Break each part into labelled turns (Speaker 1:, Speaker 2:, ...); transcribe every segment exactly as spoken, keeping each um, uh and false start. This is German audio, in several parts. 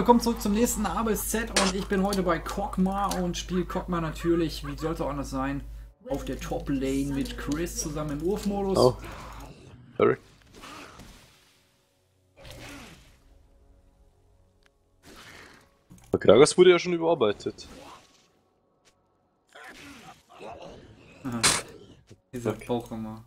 Speaker 1: willkommen zurück zum nächsten A bis Z und ich bin heute bei Kog'Maw und spiele Kog'Maw natürlich, wie sollte auch anders sein, auf der Top Lane mit Chris zusammen im Urf-Modus.
Speaker 2: Oh, sorry. Gragas wurde ja schon überarbeitet.
Speaker 1: Aha. Dieser
Speaker 2: Okay.
Speaker 1: Pokémon.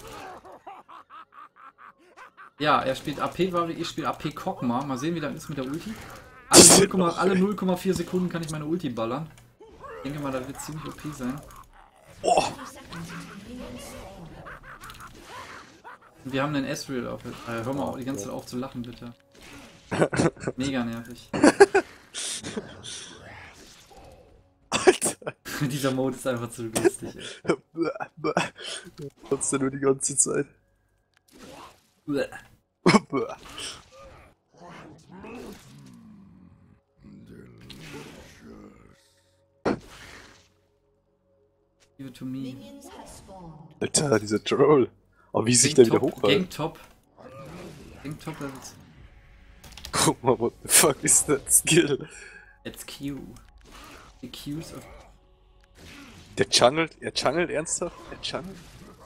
Speaker 1: Ja, er spielt A P, weil ich spiele A P Kog'Maw. Mal sehen, wie das ist mit der Ulti. Alle null Komma vier Sekunden kann ich meine Ulti ballern. Ich denke mal, das wird ziemlich O P sein.
Speaker 2: Oh.
Speaker 1: Wir haben den Ezreal auf. Äh, hör mal auch die ganze Zeit auf zu lachen, bitte. Mega nervig.
Speaker 2: Alter.
Speaker 1: Dieser Mode ist einfach zu lustig.
Speaker 2: Kotzt du nur die ganze Zeit.
Speaker 1: Ey. Give it to me.
Speaker 2: Alter, dieser Troll. Aber wie sich der wieder hochhält.
Speaker 1: Gang Top. Gang Top Levels.
Speaker 2: Guck mal, what the fuck is that skill?
Speaker 1: It's Q. The Qs of.
Speaker 2: Der channelt, er channelt ernsthaft? Er channelt?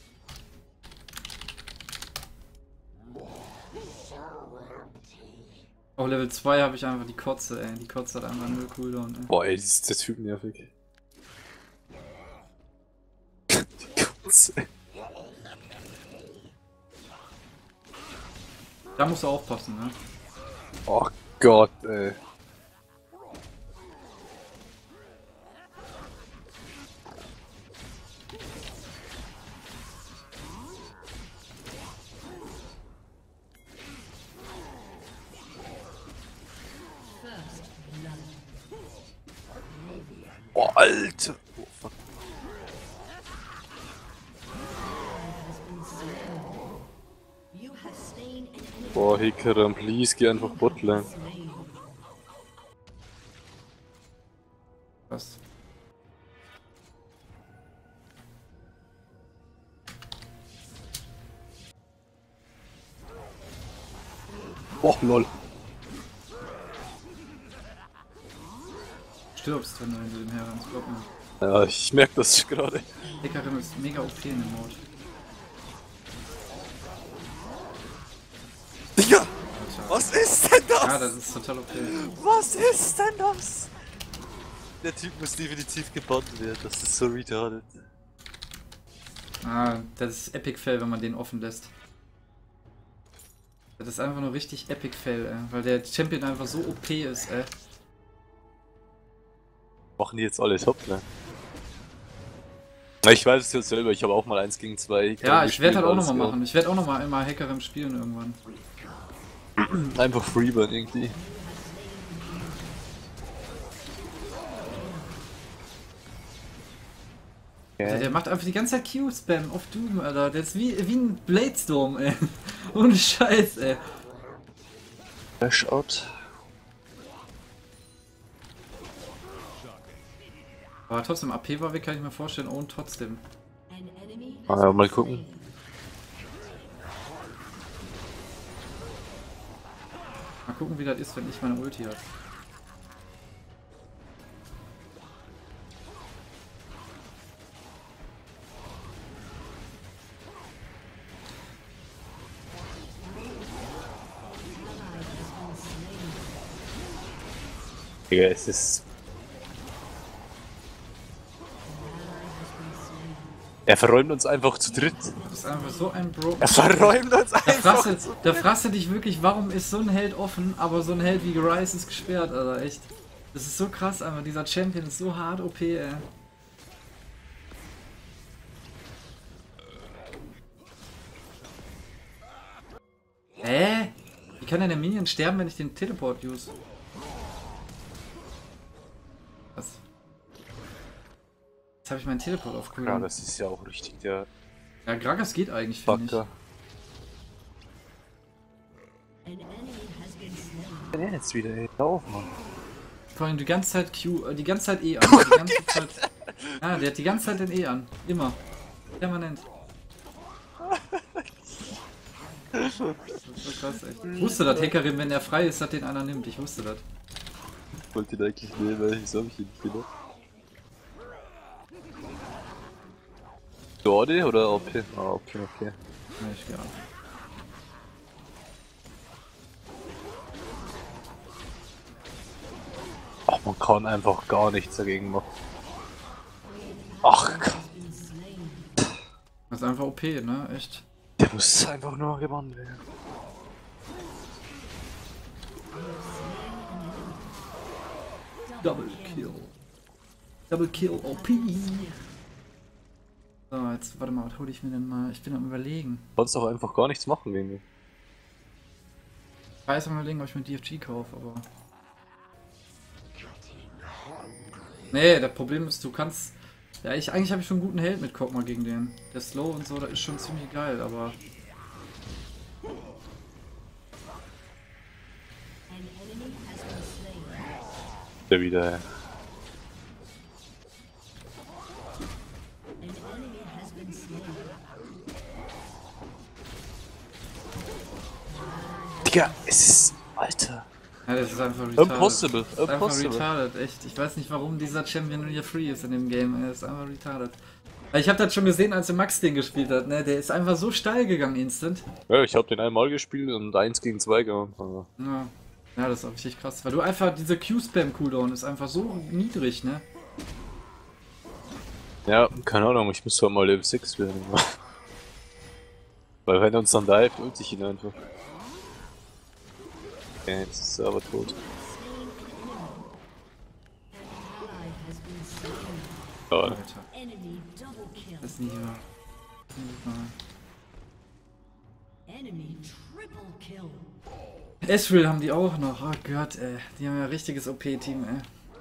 Speaker 1: Auf Level zwei habe ich einfach die Kotze, ey. Die Kotze hat einfach null Cooldown, ey.
Speaker 2: Boah, ey, das ist der Typ nervig. Die Kotze.
Speaker 1: Da musst du aufpassen, ne?
Speaker 2: Oh Gott, ey. Oh, Alter! Oh, fuck. Boah, Hikaram, please, geh einfach Botlane.
Speaker 1: Was?
Speaker 2: Oh, lol.
Speaker 1: Stirbst, wenn du hinter dem herrennst, glaub mir.
Speaker 2: Ja, ich merk das gerade.
Speaker 1: Hikarim ist mega O P in dem Mode.
Speaker 2: Digga!
Speaker 1: Alter.
Speaker 2: Was ist denn das?
Speaker 1: Ja, das ist total O P.
Speaker 2: Was ist denn das? Der Typ muss definitiv gebannt werden, das ist so retarded.
Speaker 1: Ah, das ist Epic Fail, wenn man den offen lässt. Das ist einfach nur richtig Epic Fail, ey. Weil der Champion einfach so O P ist, ey.
Speaker 2: Machen die jetzt alle Topline? Na, ich weiß es jetzt selber, ich habe auch mal eins gegen zwei.
Speaker 1: Ja, ich werde halt auch nochmal machen. Ich werde auch nochmal immer Hikarim spielen irgendwann.
Speaker 2: Einfach Freeburn irgendwie.
Speaker 1: Alter, der macht einfach die ganze Zeit Q-Spam auf Doom, Alter. Der ist wie, wie ein Bladestorm, ey. Ohne Scheiß, ey.
Speaker 2: Flash out.
Speaker 1: Aber trotzdem, A P war weg, kann ich mir vorstellen, und trotzdem.
Speaker 2: Ah, mal gucken.
Speaker 1: Mal gucken, wie das ist, wenn ich meine Ulti habe.
Speaker 2: Digga, es ist... Er verräumt uns einfach zu dritt.
Speaker 1: Das ist einfach so ein Bro.
Speaker 2: Er verräumt uns
Speaker 1: Da
Speaker 2: einfach
Speaker 1: frasse,
Speaker 2: zu
Speaker 1: da frasse dich wirklich, warum ist so ein Held offen, aber so ein Held wie Ryze ist gesperrt, Alter, echt. Das ist so krass, einfach. Dieser Champion ist so hart O P, ey. Hä? Wie kann denn der Minion sterben, wenn ich den Teleport use? Was? Jetzt habe ich meinen Teleport auf
Speaker 2: Ja,
Speaker 1: Cooldown.
Speaker 2: das ist ja auch richtig der
Speaker 1: Ja, Gragas geht eigentlich, finde ich.
Speaker 2: Backer. Ja, jetzt wieder, ey. Lauf, Mann.
Speaker 1: Vor allem die ganze Zeit Q, äh, die ganze Zeit E an. Die ganze Zeit. Ja, der hat die ganze Zeit den E an. Immer. Permanent. Das ist so krass, echt. Ich wusste das, Hekarim, wenn er frei ist, dass den einer nimmt. Ich wusste das.
Speaker 2: Ich wollte ihn eigentlich nehmen, weil ich so hab ich ihn genommen. Jordi oder O P? Ah, okay, okay.
Speaker 1: Nee, ich geh ab.
Speaker 2: Ach, man kann einfach gar nichts dagegen machen. Ach Gott.
Speaker 1: Das ist einfach O P, ne? Echt.
Speaker 2: Der muss einfach nur gewonnen werden.
Speaker 1: Double Kill. Double Kill O P. So, jetzt warte mal, was hol ich mir denn mal? Ich bin am überlegen.
Speaker 2: Du kannst doch einfach gar nichts machen gegen mich.
Speaker 1: Ich weiß am überlegen, ob ich mir D F G kaufe, aber. Nee, das Problem ist, du kannst. Ja, ich eigentlich habe ich schon einen guten Held mit Kog'Maw gegen den. Der Slow und so, das ist schon ziemlich geil, aber.
Speaker 2: Der wieder, ja. Digga, es ist. Alter.
Speaker 1: Ja, das ist einfach retarded.
Speaker 2: Impossible,
Speaker 1: Das ist einfach
Speaker 2: impossible.
Speaker 1: retarded, echt. Ich weiß nicht, warum dieser Champion hier free ist in dem Game. Er ist einfach retarded. Ich habe das schon gesehen, als der Max den gespielt hat, ne? Der ist einfach so steil gegangen, instant.
Speaker 2: Ja, ich hab den einmal gespielt und eins gegen zwei gehabt. Also.
Speaker 1: Ja. Ja, das ist auch richtig krass. Weil du einfach, diese Q-Spam-Cooldown ist einfach so niedrig, ne?
Speaker 2: Ja, keine Ahnung, ich muss halt mal Level sechs werden. Weil wenn er uns dann dive, ult ich ihn einfach. Okay, jetzt ist er aber tot. Ja,
Speaker 1: Alter. Das ist nicht wahr. Das ist nicht wahr. Ezreal haben die auch noch. Oh Gott, ey. Die haben ja ein richtiges O P-Team, ey.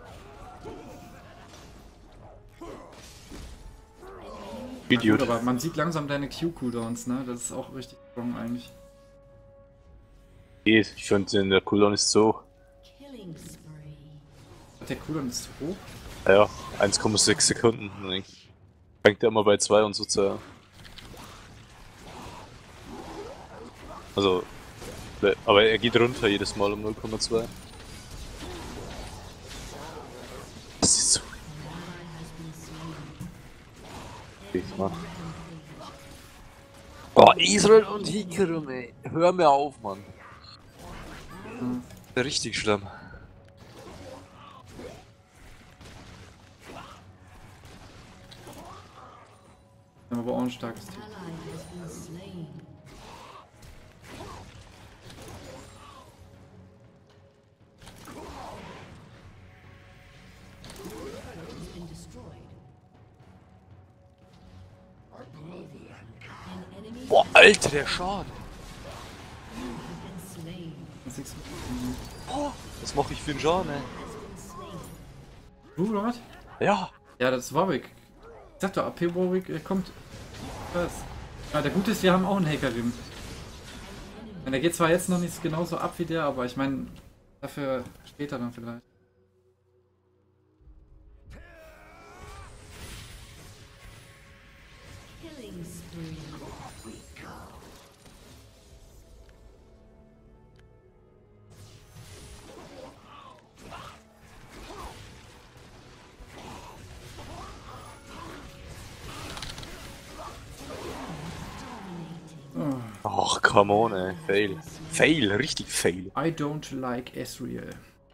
Speaker 2: Idiot.
Speaker 1: Ja, aber man sieht langsam deine Q-Cooldowns, ne? Das ist auch richtig strong eigentlich.
Speaker 2: Ich finde, der Cooldown ist so.
Speaker 1: Der Cooldown ist zu hoch?
Speaker 2: Ja, eins Komma sechs Sekunden. Fängt er immer bei zwei und so zu. Also. Aber er geht runter jedes Mal um null Komma zwei. Das ist so. Ich mach. Oh, Israel und Hikarum, ey. Hör mir auf, Mann.
Speaker 1: Hm.
Speaker 2: Richtig schlimm.
Speaker 1: Wir haben aber auch ein starkes Team.
Speaker 2: Boah, Alter, der Schaden.
Speaker 1: Was siehst du?
Speaker 2: Boah, was mache ich für einen Schaden, ey?
Speaker 1: Du, oder was?
Speaker 2: Ja.
Speaker 1: Ja, das ist Warwick. Ich sag doch, A P Warwick äh, kommt. Was? Ja, der Gute ist, wir haben auch einen Hacker-Rim. Der geht zwar jetzt noch nicht genauso ab wie der, aber ich meine, dafür später dann vielleicht.
Speaker 2: Ach, come on, ey. Fail. Fail, richtig fail.
Speaker 1: I don't like Ezreal.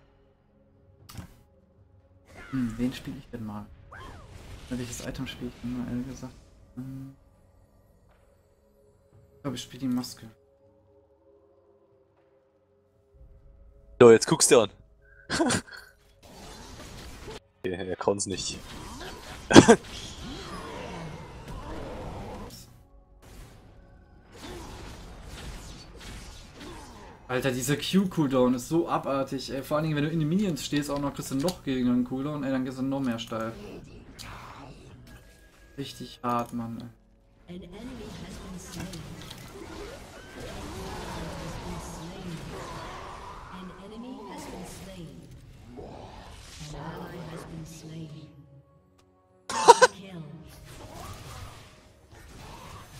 Speaker 1: Hm, wen spiele ich denn mal? Welches Item spiele ich denn mal, ehrlich gesagt? Hm. Ich glaube, ich spiele die Maske.
Speaker 2: So, jetzt guckst du an. Okay, er kann's nicht.
Speaker 1: Alter, dieser Q-Cooldown ist so abartig, ey. Vor allen Dingen, wenn du in den Minions stehst, auch noch kriegst du noch gegen einen Cooldown, ey, dann gehst du noch mehr steil. Richtig hart, Mann, ey.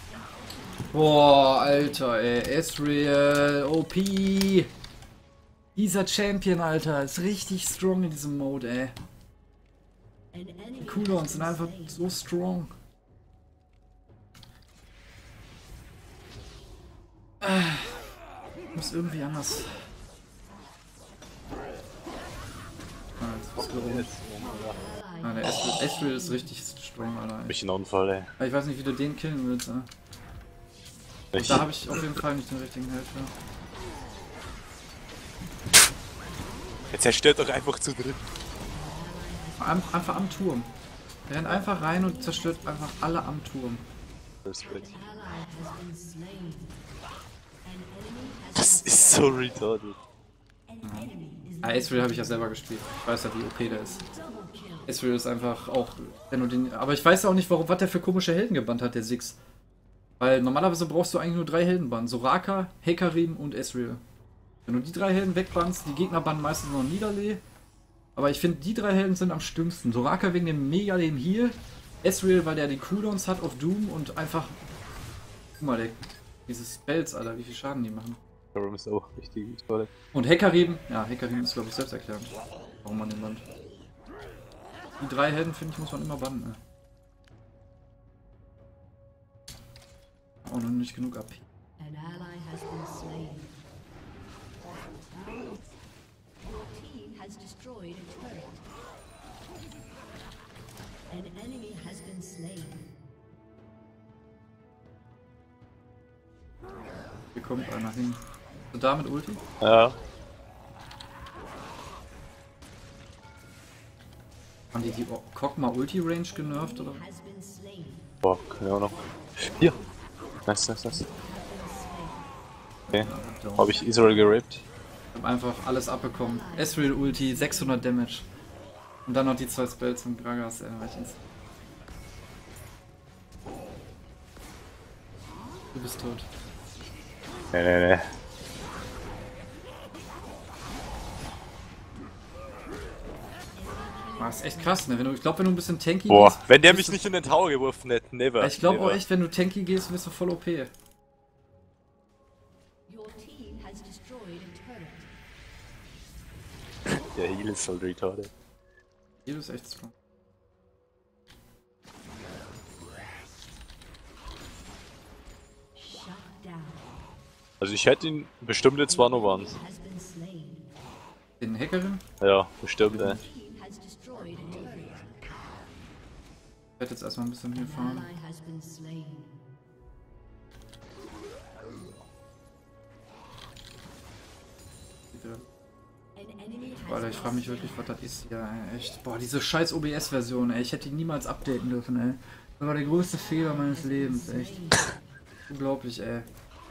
Speaker 1: Boah, Alter, ey. Ezreal, O P. Dieser Champion, Alter, ist richtig strong in diesem Mode, ey. Die Cooldowns sind einfach so strong. Ich muss irgendwie anders. Ah, jetzt ist es ah, der Ezreal ist richtig strong, Alter. Ey.
Speaker 2: Mich ein Unfall, ey.
Speaker 1: Ich weiß nicht, wie du den killen willst, ey.
Speaker 2: Ich
Speaker 1: Da habe ich auf jeden Fall nicht den richtigen Held für.
Speaker 2: Jetzt zerstört doch einfach zu dritt.
Speaker 1: Am, einfach am Turm. Der rennt einfach rein und zerstört einfach alle am Turm.
Speaker 2: Das ist so retarded.
Speaker 1: Ah, Ezreal habe ich ja selber gespielt. Ich weiß ja, wie O P der ist. Ezreal ist einfach auch, wenn du den. Aber ich weiß auch nicht, warum, was der für komische Helden gebannt hat, der Six. Weil normalerweise brauchst du eigentlich nur drei Helden bannen. Soraka, Hecarim und Ezreal. Wenn du die drei Helden wegbannst, die Gegner bannen meistens noch Niederlee. Aber ich finde, die drei Helden sind am stürmsten. Soraka wegen dem mega dem Heal. Ezreal, weil der die Cooldowns hat auf Doom und einfach. Guck mal, der, diese Spells, Alter, wie viel Schaden die machen.
Speaker 2: Hecarim ist auch richtig toll.
Speaker 1: Und Hecarim, ja, Hecarim ist glaube ich selbst erklärend, warum man den bannt. Die drei Helden, finde ich, muss man immer bannen. Ne? Auch noch nicht genug A P.
Speaker 3: An ally has been slain. Your team has destroyed a turret. An enemy has been slain.
Speaker 1: Hier kommt einer hin. So, da mit Ulti?
Speaker 2: Ja.
Speaker 1: Haben die die Kog'Maw Ulti Range genervt oder?
Speaker 3: Has been slain.
Speaker 2: Boah, keine Ahnung. Hier. Nice, nice, nice. Okay. Habe ich Israel geraped?
Speaker 1: Ich hab einfach alles abbekommen. Ezreal Ulti, sechshundert Damage. Und dann noch die zwei Spells von Gragas erreichen. Du bist tot.
Speaker 2: Nee, nee, nee.
Speaker 1: Ah, ist echt krass, ne? Wenn du, ich glaube, wenn du ein bisschen tanky
Speaker 2: Boah,
Speaker 1: gehst,
Speaker 2: wenn der
Speaker 1: bist
Speaker 2: mich
Speaker 1: du,
Speaker 2: nicht in den Tower geworfen hätte, never.
Speaker 1: ich glaube auch
Speaker 2: never.
Speaker 1: echt, wenn du tanky gehst, bist du voll O P.
Speaker 3: Your team has destroyed a turret.
Speaker 2: Der Heal ist voll retarded.
Speaker 1: Hier ist echt strong.
Speaker 3: Shut down.
Speaker 2: Also ich hätte ihn bestimmt jetzt one on one.
Speaker 3: Has been slain.
Speaker 1: Den Hackerin?
Speaker 2: Ja, bestimmt, ey.
Speaker 3: Team has destroyed a turret.
Speaker 1: Ich werde jetzt erstmal ein bisschen hier fahren.
Speaker 3: Ally has been slain. An enemy has
Speaker 1: Alter, ich frage mich wirklich, was das ist. Ja, ey, echt. Boah, diese scheiß O B S-Version, ey. Ich hätte die niemals updaten dürfen, ey. Das war der größte Fehler meines Lebens, echt. Unglaublich, ey.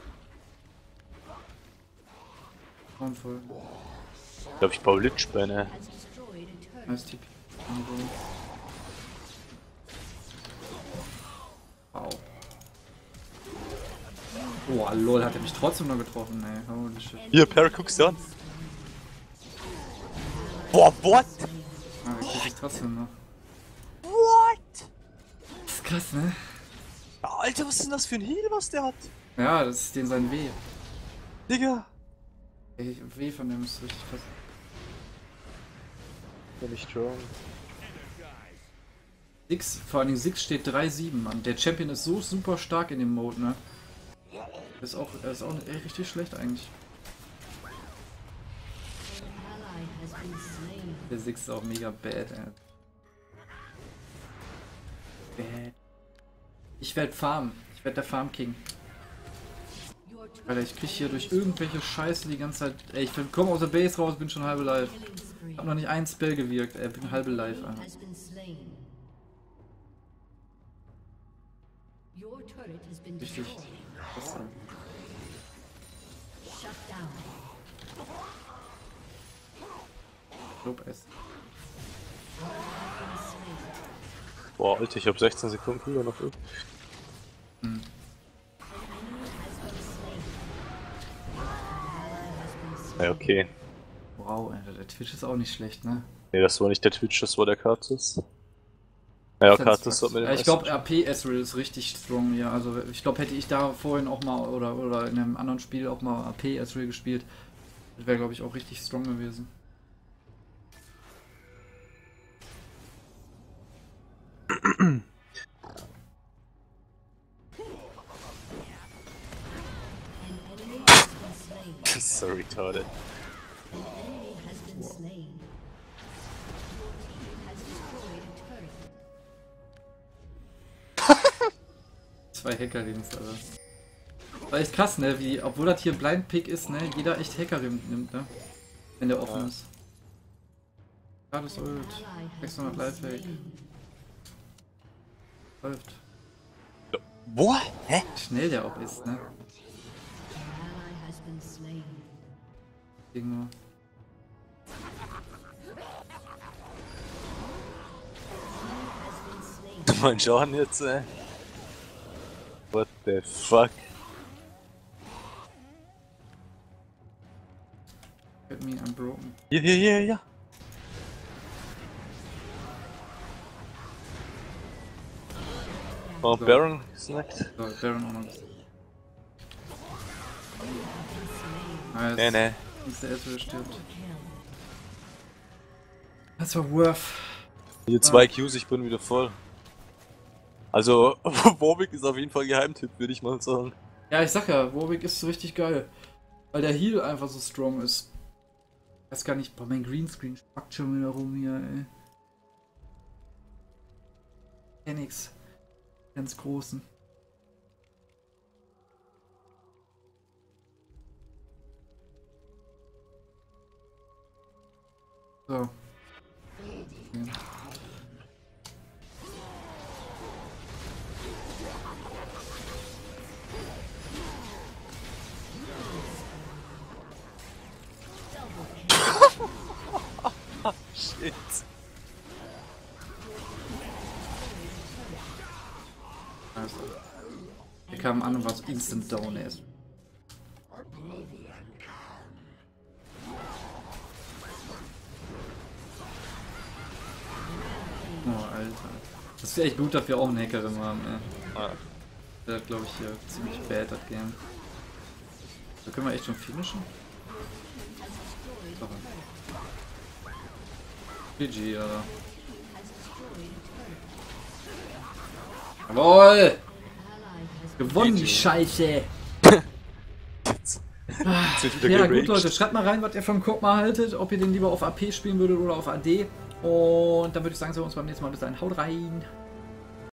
Speaker 1: Grauenvoll.
Speaker 2: Ich glaube, ich baue Lichtspänne.
Speaker 3: has destroyed a turret.
Speaker 1: Nice T P. Wow. Boah, lol, hat er mich trotzdem noch getroffen, ey. Holy shit.
Speaker 2: Hier, Perry, guckst du an. Boah, what?
Speaker 1: Ah, der kriegt es trotzdem noch.
Speaker 2: What?
Speaker 1: Das ist krass, ne?
Speaker 2: Alter, was ist denn das für ein Heal, was der hat?
Speaker 1: Ja, das ist den sein W.
Speaker 2: Digga.
Speaker 1: Ey, W von dem ist richtig krass.
Speaker 2: Bin ich strong.
Speaker 1: Six, vor allen Dingen Six steht drei sieben, Mann. Der Champion ist so super stark in dem Mode, ne? Ist auch, er ist auch ey, richtig schlecht eigentlich.
Speaker 3: Ally has been slain.
Speaker 1: Der Six ist auch mega bad, ey. Bad. Ich werd Farm. Ich werd der Farm King.
Speaker 3: Your turret
Speaker 1: Alter, ich krieg hier durch irgendwelche Scheiße die ganze Zeit. Ey, ich komm aus der Base raus, bin schon halbe live.
Speaker 3: killing spree.
Speaker 1: Hab noch nicht ein Spell gewirkt, ey, bin halbe live, Alter.
Speaker 3: Has been slain. Your turret has been
Speaker 1: Richtig.
Speaker 3: destroyed.
Speaker 1: Was denn?
Speaker 3: Shut down.
Speaker 1: Lob es.
Speaker 2: Boah, Alter, ich hab sechzehn Sekunden Cooler noch. Ja, okay.
Speaker 1: Wow, Alter, der Twitch ist auch nicht schlecht, ne?
Speaker 2: Nee, das war nicht der Twitch, das war der Kartus. Ja, Kartus hat mir den
Speaker 1: Ja, ich glaube, R P Ezreal ist richtig strong, ja. Also, ich glaube, hätte ich da vorhin auch mal oder, oder in einem anderen Spiel auch mal A P Ezreal gespielt, Das wäre, glaube ich, auch richtig strong gewesen.
Speaker 2: Das ist so retarded.
Speaker 1: Zwei Hacker-Rings, Alter. War echt krass, ne? Wie, obwohl das hier Blind Pick ist, ne? Jeder echt Hacker-Ring nimmt, ne? Wenn der offen
Speaker 2: Ja.
Speaker 1: ist. Alles Ult. sechshundert Lifehack. Läuft.
Speaker 2: Boah, hä?
Speaker 1: Schnell der auch ist, ne? Ding nur.
Speaker 2: Mein Schaden jetzt, ey. What the fuck?
Speaker 1: Get me unbroken.
Speaker 2: Hier, hier, hier, hier. Oh,
Speaker 1: So.
Speaker 2: Baron snackt.
Speaker 1: So, Baron auch noch. Ah, jetzt
Speaker 2: Nee, nee.
Speaker 1: ist der erste, der stirbt. Das war Worth.
Speaker 2: Hier zwei Qs, ich bin wieder voll. Also, Warwick ist auf jeden Fall Geheimtipp, würde ich mal sagen.
Speaker 1: Ja, ich sag ja, Warwick ist so richtig geil. Weil der Heal einfach so strong ist. Ich weiß gar nicht, boah, mein Greenscreen spackt schon wieder rum hier, ey. Ja, nix. Ganz großen. So. Okay.
Speaker 2: Shit.
Speaker 1: Also. Er kam an und war so instant down erst. Oh, Alter. Das ist echt gut, dass wir auch einen Hackerin haben, ey.
Speaker 2: Ah.
Speaker 1: Der hat, glaube ich, hier ziemlich bad, das Game. Da können wir echt schon finishen? Doch. G G, Alter. Jawohl! Gewonnen, die Scheiße!
Speaker 2: Sind wieder
Speaker 1: Ja, gut,
Speaker 2: geraged.
Speaker 1: Leute, schreibt mal rein, was ihr von Kog'Maw haltet, ob ihr den lieber auf A P spielen würdet oder auf A D. Und dann würde ich sagen, sehen wir uns beim nächsten Mal. Bis dahin, haut rein!